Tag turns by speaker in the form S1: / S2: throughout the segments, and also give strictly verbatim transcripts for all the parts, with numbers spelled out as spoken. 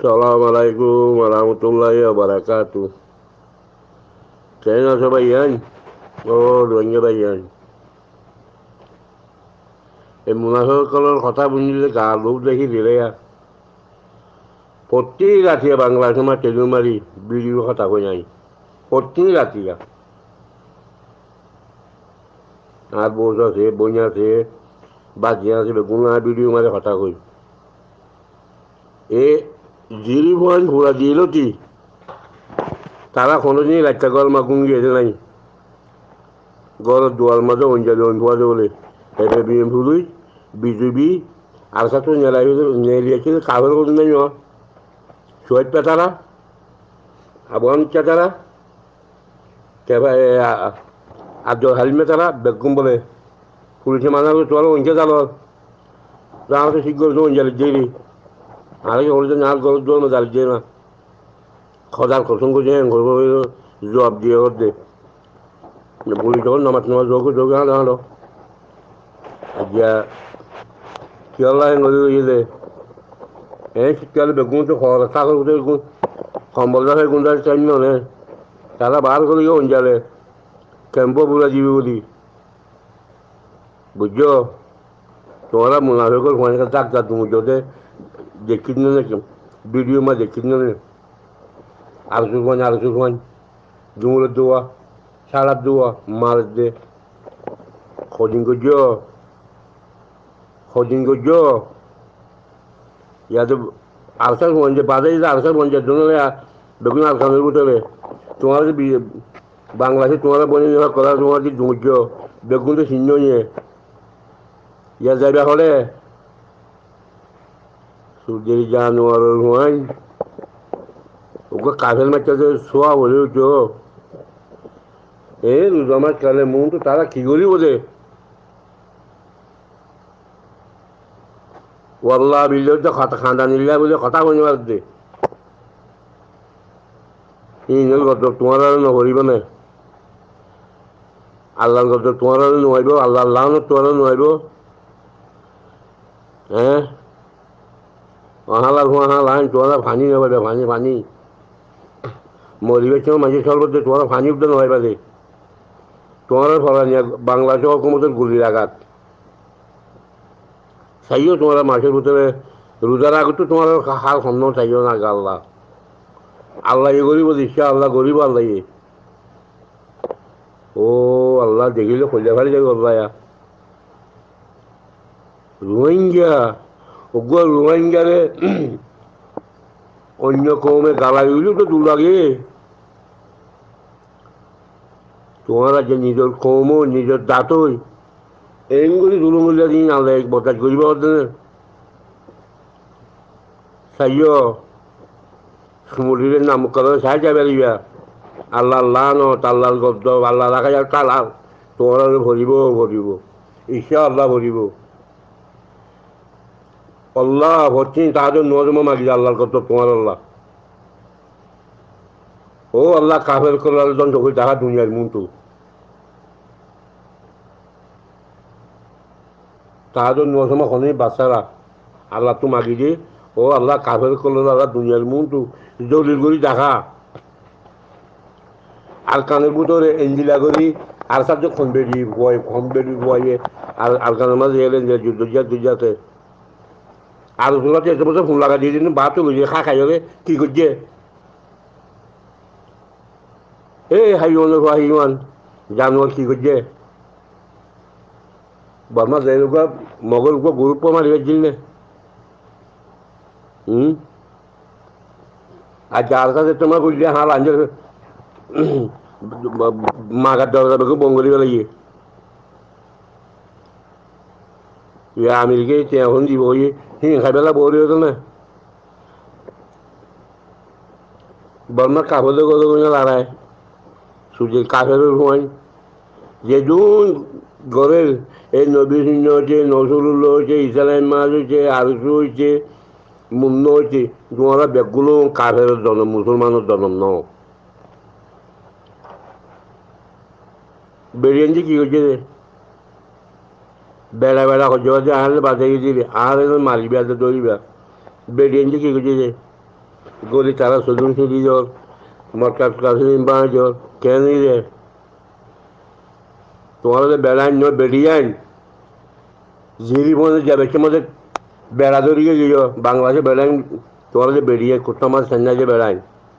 S1: Assalamualaikum warahmatullahi wabarakatuh. Kaya nasa bayan? Oo, doon nga bayan. এই মুনাফিকসকলৰ কথা শুনিলে গা লোভ দেখি দিলে প্ৰতি ৰাতিয়ে বাংলা সময় টেলু মাৰি বিডিঅ' কথা কৈ নাই প্ৰতি ৰাতিয়ে আর বউস আছে বই আছে বাজিয়া আছে বেগুন বিডিঅ' মাৰি কথা কৈ এ জিরি ভয় ঘোরা দিল কি তারা কোনোদিনই রাখতে গল মাগুন গিয়েছে নাই গড়ের দুয়ার মাঝে অঞ্জলি অন্ধুয়া বলে এফ বি এম ভুলুই বিজেপি আর সাথে নেলাই নেলিয়েছিল কাগজ করুন নাই শহীদ পেতারা আবহান চেতারা আর হালিমে তারা বেগুন বলে পুলিশে মানা তোর অঞ্চে জাল তো ঠিক করছো অঞ্জলি জেরি আর কি নাল গরুর দোয়ার মধ্যে আলিয়ে না খদার কসম করছে জবাব দিয়ে দে পুলিশ যখন নামাজ নামাজ যোগ যোগ হাঁটো হাঁটো আজ্ঞা কি আল্লাহ গেলে এই শীতকালে বেগুন তো খরা ছাগল বেগুন কম্বল দাসের গুন্ডার চাই নে তারা বার করে গিয়ে অঞ্জালে ক্যাম্পো বুড়া দিবি বলি বুঝছো তোমরা মুনাফিকর ফোন ডাক্তার তুমি যদি দেখি না ভিডিও মা দেখি না আর সুখান আর সুখান জুমুরের দোয়া সারার দোয়া মার দে খদিন করছো খদিন করছো ইয়াতে আলসার ফোন যে বাজারে যে আলসার ফোন যার জন্য বেগুন আলসানের ভিতরে তোমার যে বাংলাদেশে তোমার বনে নেওয়া করা তোমার যে ধৈর্য বেগুন তো চিহ্ন নিয়ে ইয়া যাইবা হলে সূর্যের জানোয়ার হয় ওকে কাফের মারতে শোয়া হলেও তো এই রোজা মাছ খেলে মন তো তারা কি করি বোঝে ওয়াল্লাহ বিল্লাহ তো খাতা খান্দা নিলে বলে কথা বলতে পারতে ইংরেজ গত তোমার আর নকরিব না আল্লাহর গত তোমার আর নোয়াইব আল্লাহ আল্লাহ তোমার নোয়াইব হ্যাঁ অহালার হালান তোমার ফানি নেবে ফানি ফানি মরিবের সময় মাঝে সর্বত্র তোমার ফানি উঠতে নয় বাদে তোমার ফলা নিয়ে বাংলাদেশ হকুমতের গুলির আঘাত চাইও তোমার মাসের ভিতরে রোজার আগত তো তোমার হাল সন্ন চাইও না আল্লাহ আল্লাহ এ গরিব ইচ্ছা আল্লাহ গরিব আল্লাহ ও আল্লাহ দেখিলে খোঁজা ফেলে যাবে আল্লাহ রোহিঙ্গা ওগুলো রোহিঙ্গারে অন্য কমে গালা গেলেও তো দূর লাগে তোমার যে নিজের কমও নিজের দাঁতই এইগুলি দুলুমুলিয়া দিন আল্লাহ এক বতাস করিব চাইও সমুদ্রের নাম করে চাই যাবে দিবা আল্লাহ আল্লাহ ন তাল্লাল গদ্দ আল্লাহ রাখা যাক তালাল তোমার ভরিব ভরিব ইচ্ছা আল্লাহ ভরিব আল্লাহ ভরছি তাহাদের নজম মাগি আল্লাহর গদ্দ তোমার আল্লাহ ও আল্লাহ কাফের করার দণ্ড করে দেখা দুনিয়ার মুন্টু তাহাদের নজমা হনে বাচ্চারা আল্লাহ তো মাগি দিয়ে ও আল্লাহ কাফের করলো আল্লাহ দুনিয়ার মুন্টু দলিল করি দেখা আর কানের ভিতরে এঞ্জিলা করি আর সাথে খনবেরি বয় খনবেরি বয়ে আর আর কানের মাঝে এলেন যে যুদ্ধ যুদ্ধতে আর ওগুলোতে এত বছর ফোন লাগা দিয়ে দিন বাপ তো বুঝে খা খাই হবে কি করছে এ হাইওয়ান হাইওয়ান জানোয়ার কি করছে বর্মা যাই মগর উপর গুরুত্ব মারি গেছিল না হুম আর যার কাছে তোমার বুঝলে হাল আনছে মাগার দরজা বেগে বঙ্গলি বেলাইয়ে আমেরিকায় এখন দিব হিংসা বেলা বৌরি হতো না বর্মার কাপড়ে গলে গলে লড়ায় সূর্যের কাফের সময় যেদিন ঘরের এই নবী শূন্য হয়েছে নসরুল্লাহ হয়েছে ইসলাম মাছ হয়েছে আরসু হয়েছে মুন্ন হয়েছে তোমারা ব্যাগগুলো কাফের জন্ম মুসলমানের জন্ম ন বেরিয়েছে কি হয়েছে বেড়া বেড়া হচ্ছে আনলে বাজারে দিবি আর মারিবি আর দৌড়িবা বেরিয়েছে কি হয়েছে গলি তারা সজুন সুদি জল মটকাট কাশিম বাঁ জল কেন রে তোমার বেড়াইন নয় বেরিয়াইন জিরি মধ্যে যাবে সে মধ্যে বেড়া ধরিয়ে গিয়ে বাংলাদেশে বেড়াইন তোমার যে বেরিয়ে কোথাও মাছ সেন্না যে বেড়াইন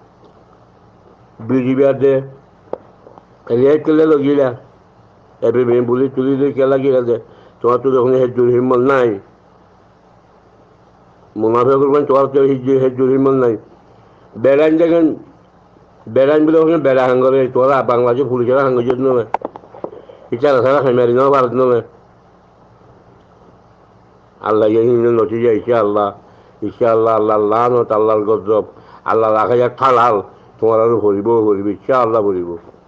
S1: বিজি বিয়াতে রেট কেলে লগিলা এবে মেয়ে বুলি তুলি দিয়ে কেলা গিয়ে দে তোমার তো যখন হেজুর হিম্মত নাই মুনাফে করবেন তোমার তো হেজুর হিম্মত নাই বেড়াইন দেখেন বেড়াইন বলে ওখানে বেড়া হাঙ্গরে তোরা বাংলাদেশে পুলিশেরা হাঙ্গর জন্য ইচ্ছা সারা ফ্যামিলি নাও ভারত নয় আল্লাহ নটি যায় ইসা আল্লাহ ইসা আল্লাহ আল্লাহ আল্লাহ নত আল্লাহর গজব আল্লাহ রাখা যাক ঠালাল তোমার আরো ভরিব ভরিব ইচ্ছা আল্লাহ ভরিব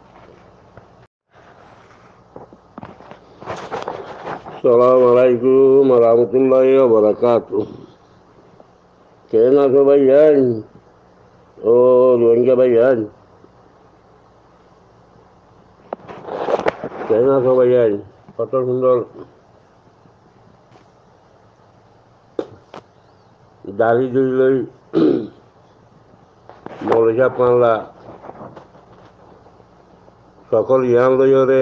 S1: আসসালামু আলাইকুম রহমতুল্লাহ বারাকাতু কেন আছো ভাইয়ান ও রোহিঙ্গা ভাইয়ান কেন আছো ভাইয়ান কত সুন্দর দাড়ি ধুইলৈ মরিচা পানলা সকল ইয়ান লইরে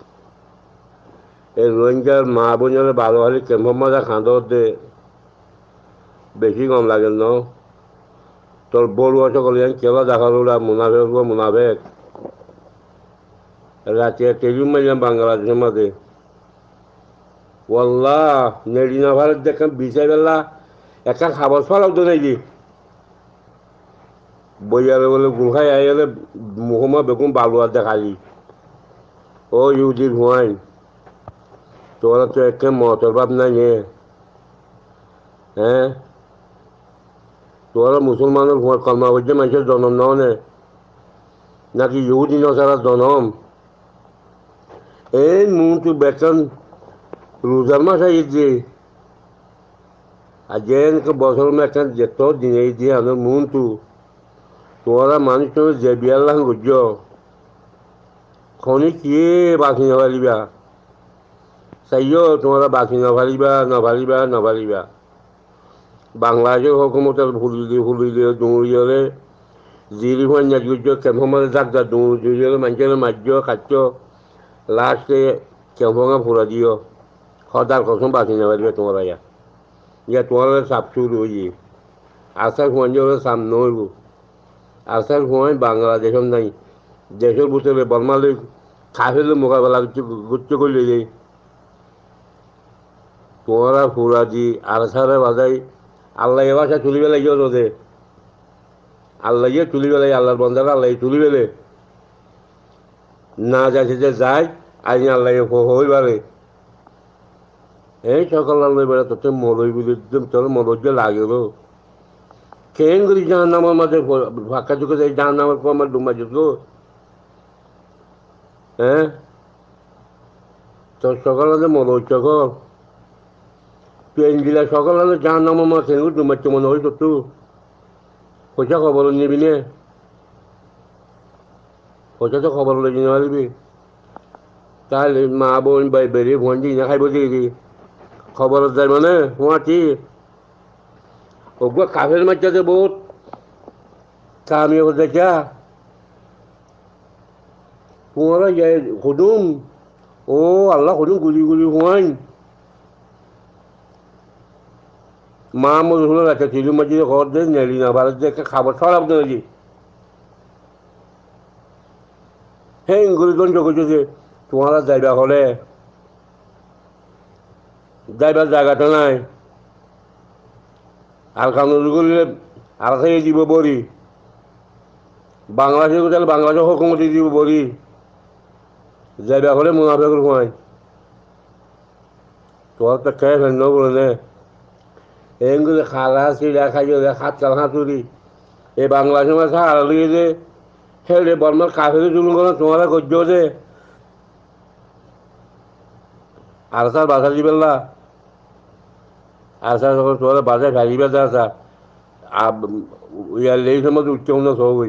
S1: এই রোহিঙ্গার মা বোনের বারো হালি কেম্প মাজা খাঁদত দে বেশি কম লাগে ন তোর বড়ুয়া সকল ইয়ান কেলা দেখালো মুনাফেক মুনাফেক রাতে টেলিম মাইলাম বাংলাদেশের মাঝে ওয়াল্লাহ নেড়িনা ভারত দেখেন বিছাই বেলা একটা খাবার ফলাও তো নাকি বইয়ারে বলে গুহাই আইলে মুহম্মদ বেগম বালুয়া দেখালি ও ইউদির হুয়াইন তোরা তো একে মতর বাপ নাই নে হ্যাঁ তোরা মুসলমানের কর্মাবদ্ধ মানুষের জন্ম নাও নে নাকি ইহুদি নসারা জনম এই মুখ তো বেতন রোজার মাস আইছে আজকে বছর মেতন যেত দিনে দিয়ে আমার মন তো তোরা মানুষ তো যে বিয়াল্লাহ গুজ খনি কি বাকি নভালিবা চাইও তোমরা বাকি নভালিবা নভালিবা নভালিবা বাংলাদেশের হকুমতের ভুলি দিয়ে ভুলি দিয়ে দৌড়িয়ে জিরি হয়ে গুজ কেম্পমারে যাক যা দৌড়িয়ে মানুষের মার্য খাদ্য লাস্টে কেম্পঙা ফুরা দিও সদার কসম বাকি নভালিবা তোমরা ইয়া ইয়া তোমার সাপ শুরু হয়ে আসার সময় সাপ নইব আসার সময় বাংলাদেশের নাই দেশের ভিতরে বর্মালে খাফেলে মোকাবেলা গুচ্ছ করলে যাই তোমরা ফুরা দি আর সারে বাজাই আল্লাহ এবার তুলি বেলাই গিয়ে রোদে আল্লাহ গিয়ে তুলি বেলাই আল্লাহর বন্ধারা আল্লাহ তুলি বেলে না যাচ্ছে যে যায় আইন আল্লাহ হইবারে এই সকাল আল্লাহ বেড়া তোর মরই বলে তোর মরই যে লাগেল কেন করি জাহান নামার মাঝে ফাঁকা চুকে যাই জাহান নামার পর আমার ডুমা যেত হ্যাঁ তোর সকাল আলে মরই চকল পেন দিলা সকাল আলে জাহান নামার মাঝে ডুমাচ্ছে মনে হয় তো পয়সা খবর নিবি নে পয়সা তো খবর লেগে নিবি তাহলে মা বোন বাই বেরিয়ে ফোন দিই না খাইব দিই খবর যায় মানে হুঁয়াটি ওগুলো কাফের মাঝে বহুত কামি দেখা হুঁয়ারা যায় হুদুম ও আল্লাহ হুদুম গুলি গুলি হুঁয়াইন মা মধুর আছে চিলু মাঝে ঘর দিয়ে নেলি না ভারত দেখে খাবার ছড়াব নাকি হ্যাঁ ইংরেজগঞ্জ করছে তোমারা যাইবা হলে যাইবার জায়গাটা নাই আর কানুন করলে আর খাইয়ে দিব বড়ি বাংলাদেশে তাহলে বাংলাদেশের হুকুমতি দিব বড়ি যাইবা হলে মুনাফেকের হুঁয়াই তোমার তো খেয়ে ফেল বলে নে এগুলো খালা চিড়া খাইয়ে হাত চাল হাতুরি এই বাংলাদেশের মাঝে হারা লিয়ে যে হেলে বর্মার কাফের জুলুম করে তোমারা গজ্য যে আর স্যার বাসা দিবেলা আর স্যার যখন তোরা বাজায় ফেলিবে যা স্যার ইয়ার লেই সময় উচ্চ উন্নত হবই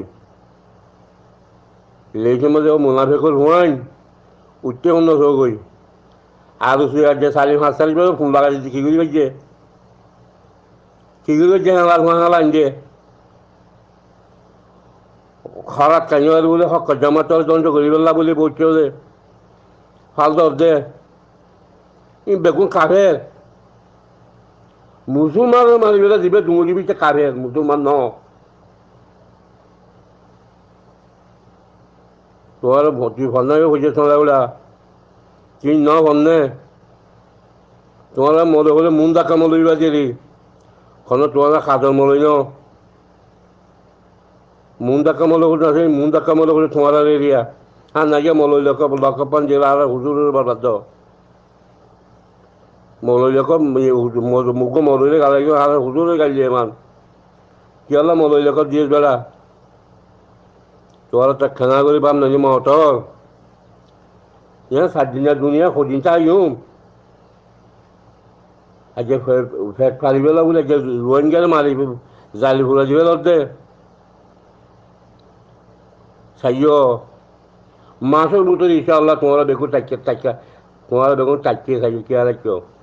S1: লেই সময় মুনাফেকর হুঁয়াইন উচ্চ উন্নত হবই আর সুয়ার যে চারি পাঁচ চারি ফোন লাগা দিচ্ছে কি করি করছে কি করি করছে হালা হুঁয়া হালা আনছে খারাপ কাইবার বলে হক জামাতর দণ্ড করিবেলা বলে বলছে যে ফাল দর দে ই বেগুন কাফের মুসলমানের মারিবেলা দিবে ডুঙুরি বিতে কাফের মুসলমান ন তোর ভর্তি ভন্নায় হয়েছে তোমরা ওরা চিন ন ভন্নে তোমরা মনে হলে মুন ডাকা মলইবা দিলি কোনো তোমরা খাদর মলই ন মুন ডাকা মল আছে মুন ডাকা মল করে তোমরা এরিয়া আর না গিয়ে মলই লোক লকপান জেলা আর হুজুরের বাদ মলই লোক মুখ মলইলে গালাই আর হুজুরে গাইলে মান কি হল মলই লোক দিয়ে বেড়া তোরা তা খানা করে পাম নাকি মহতর ইয়া সাত দিনের দুনিয়া সদিন চাইম আজকে ফেট ফারিবেলা বলে রোয়েন গেলে মারি জালি ফুলা দিবে লড়তে সাইয় মাছের মতো ইনশাআল্লাহ তোমরা দেখো চাইছে চাইছা তোমরা দেখুন চাইছে খাইছে কি আর কেউ